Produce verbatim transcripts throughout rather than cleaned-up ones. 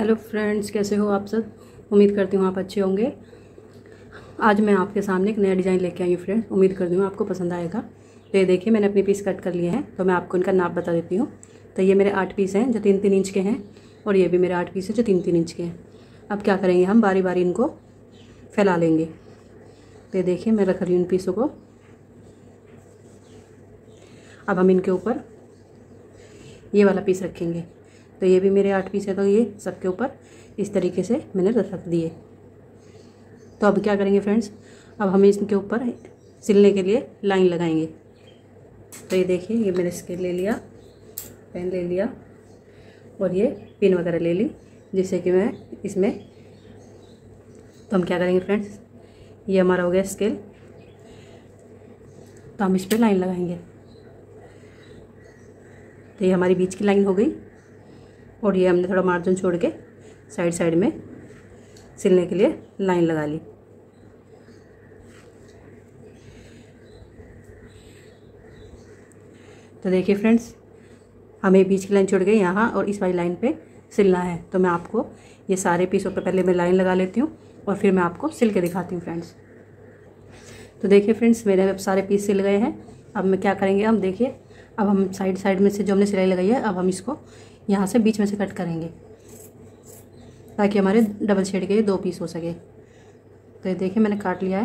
Hello friends, कैसे हो आप सब। उम्मीद करती हूँ आप अच्छे होंगे। आज मैं आपके सामने एक नया डिज़ाइन लेके आई हूँ फ्रेंड्स। उम्मीद करती हूँ आपको पसंद आएगा। तो ये देखिए, मैंने अपने पीस कट कर लिए हैं, तो मैं आपको इनका नाप बता देती हूँ। तो ये मेरे आठ पीस हैं जो तीन तीन इंच के हैं, और ये भी मेरे आठ पीस हैं जो तीन तीन इंच के हैं। अब क्या करेंगे, हम बारी बारी इनको फैला लेंगे। तो ये देखिए, मैं रख रही हूँ इन पीसों को। अब हम इनके ऊपर ये वाला पीस रखेंगे। तो ये भी मेरे आठ पीस है, तो ये सबके ऊपर इस तरीके से मैंने रख दिए। तो अब क्या करेंगे फ्रेंड्स, अब हम इसके ऊपर सिलने के लिए लाइन लगाएंगे। तो ये देखिए, ये मैंने स्केल ले लिया, पेन ले लिया और ये पिन वगैरह ले ली, जिससे कि मैं इसमें, तो हम क्या करेंगे फ्रेंड्स, ये हमारा हो गया स्केल। तो हम इस पर लाइन लगाएंगे। तो ये हमारी बीच की लाइन हो गई, और ये हमने थोड़ा मार्जिन छोड़ के साइड साइड में सिलने के लिए लाइन लगा ली। तो देखिए फ्रेंड्स, हमें बीच की लाइन छोड़ गई यहाँ, और इस वाली लाइन पे सिलना है। तो मैं आपको ये सारे पीसों पे पहले मैं लाइन लगा लेती हूँ, और फिर मैं आपको सिल के दिखाती हूँ फ्रेंड्स। तो देखिए फ्रेंड्स, मेरे अब सारे पीस सिल गए हैं। अब मैं क्या करेंगे, हम देखिए, अब हम साइड साइड में से जो हमने सिलाई लगाई है, अब हम इसको यहाँ से बीच में से कट करेंगे, ताकि हमारे डबल शेड के दो पीस हो सके। तो ये देखिए, मैंने काट लिया है,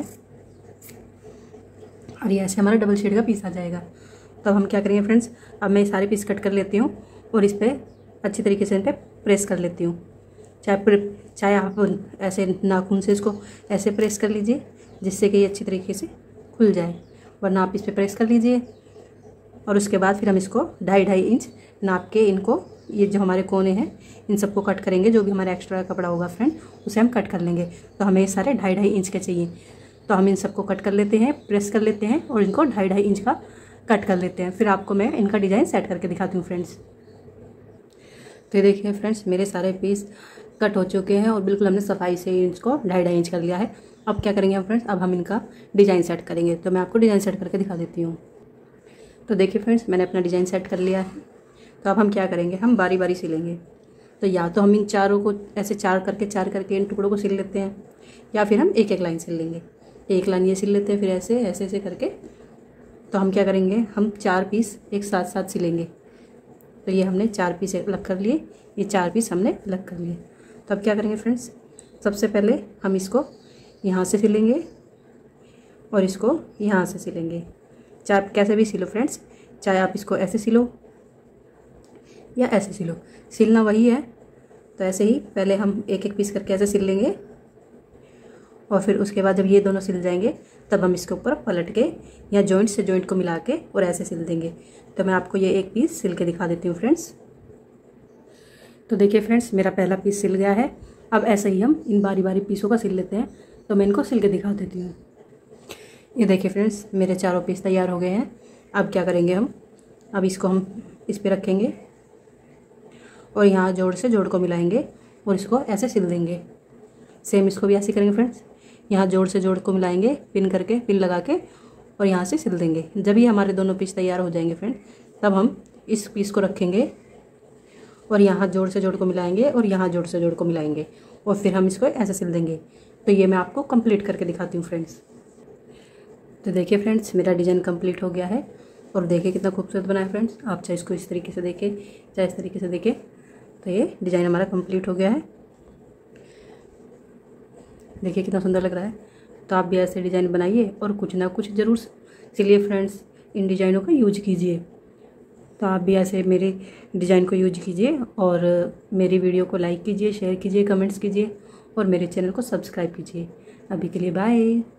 और ये ऐसे हमारा डबल शेड का पीस आ जाएगा। तो अब हम क्या करेंगे फ्रेंड्स, अब मैं सारे पीस कट कर लेती हूँ, और इस पर अच्छी तरीके से इन पर प्रेस कर लेती हूँ। चाहे चाहे आप ऐसे नाखून से इसको ऐसे प्रेस कर लीजिए, जिससे कि ये अच्छी तरीके से खुल जाए, वरना आप इस पर प्रेस कर लीजिए। और उसके बाद फिर हम इसको ढाई ढाई इंच नाप के इनको, ये जो हमारे कोने हैं, इन सबको कट करेंगे। जो भी हमारा एक्स्ट्रा कपड़ा होगा फ्रेंड, उसे हम कट कर लेंगे। तो हमें ये सारे ढाई ढाई इंच के चाहिए। तो हम इन सबको कट कर लेते हैं, प्रेस कर लेते हैं, और इनको ढाई ढाई इंच का कट कर लेते हैं। फिर आपको मैं इनका डिज़ाइन सेट करके दिखाती हूँ फ्रेंड्स। तो ये देखिए फ्रेंड्स, मेरे सारे पीस कट हो चुके हैं, और बिल्कुल हमने सफाई से इसको ढाई ढाई इंच कर लिया है। अब क्या करेंगे हम फ्रेंड्स, अब हम इनका डिज़ाइन सेट करेंगे। तो मैं आपको डिज़ाइन सेट करके दिखा देती हूँ। तो देखिए फ्रेंड्स, मैंने अपना डिज़ाइन सेट कर लिया है। तो अब हम क्या करेंगे, हम बारी बारी सिलेंगे। तो या तो हम इन चारों को ऐसे चार करके चार करके इन टुकड़ों को सिल लेते हैं, या फिर हम एक एक लाइन सिल लेंगे। एक लाइन ये सिल लेते हैं, फिर ऐसे ऐसे ऐसे करके। तो हम क्या करेंगे, हम चार पीस एक साथ साथ सिलेंगे। तो ये हमने चार पीस अलग कर लिए, ये चार पीस हमने अलग कर लिए। तो अब क्या करेंगे फ्रेंड्स, सबसे पहले हम इसको यहाँ से सिलेंगे, और इसको यहाँ से सिलेंगे। चाहे कैसे भी सिलो फ्रेंड्स, चाहे आप इसको ऐसे सिलो या ऐसे सिलो, सिलना वही है। तो ऐसे ही पहले हम एक एक पीस करके ऐसे सिल लेंगे, और फिर उसके बाद जब ये दोनों सिल जाएंगे, तब हम इसके ऊपर पलट के या जॉइंट से जॉइंट को मिला के और ऐसे सिल देंगे। तो मैं आपको ये एक पीस सिल के दिखा देती हूँ फ्रेंड्स। तो देखिए फ्रेंड्स, मेरा पहला पीस सिल गया है। अब ऐसे ही हम इन बारी बारी पीसों का सिल लेते हैं। तो मैं इनको सिल के दिखा देती हूँ। ये देखिए फ्रेंड्स, मेरे चारों पीस तैयार हो गए हैं। अब क्या करेंगे हम, अब इसको हम इस पर रखेंगे, और यहाँ जोड़ से जोड़ को मिलाएंगे, और इसको ऐसे सिल देंगे। सेम इसको भी ऐसे करेंगे फ्रेंड्स, यहाँ जोड़ से जोड़ को मिलाएंगे, पिन करके, पिन लगा के, और यहाँ से सिल देंगे। जब ये हमारे दोनों पीस तैयार हो जाएंगे फ्रेंड, तब हम इस पीस को रखेंगे, और यहाँ जोड़ से जोड़ को मिलाएंगे, और यहाँ जोड़ से जोड़ को मिलाएंगे, और फिर हम इसको ऐसे सिल देंगे। तो ये मैं आपको कंप्लीट करके दिखाती हूँ फ्रेंड्स। तो देखिए फ्रेंड्स, मेरा डिज़ाइन कंप्लीट हो गया है, और देखिए कितना खूबसूरत बना है फ्रेंड्स। आप चाहे इसको इस तरीके से देखें, चाहे इस तरीके से देखें, तो ये डिज़ाइन हमारा कंप्लीट हो गया है। देखिए कितना सुंदर लग रहा है। तो आप भी ऐसे डिज़ाइन बनाइए, और कुछ ना कुछ ज़रूर सिलिए फ्रेंड्स। इन डिज़ाइनों का यूज कीजिए। तो आप भी ऐसे मेरे डिज़ाइन को यूज कीजिए, और मेरी वीडियो को लाइक कीजिए, शेयर कीजिए, कमेंट्स कीजिए, और मेरे चैनल को सब्सक्राइब कीजिए। अभी के लिए बाय।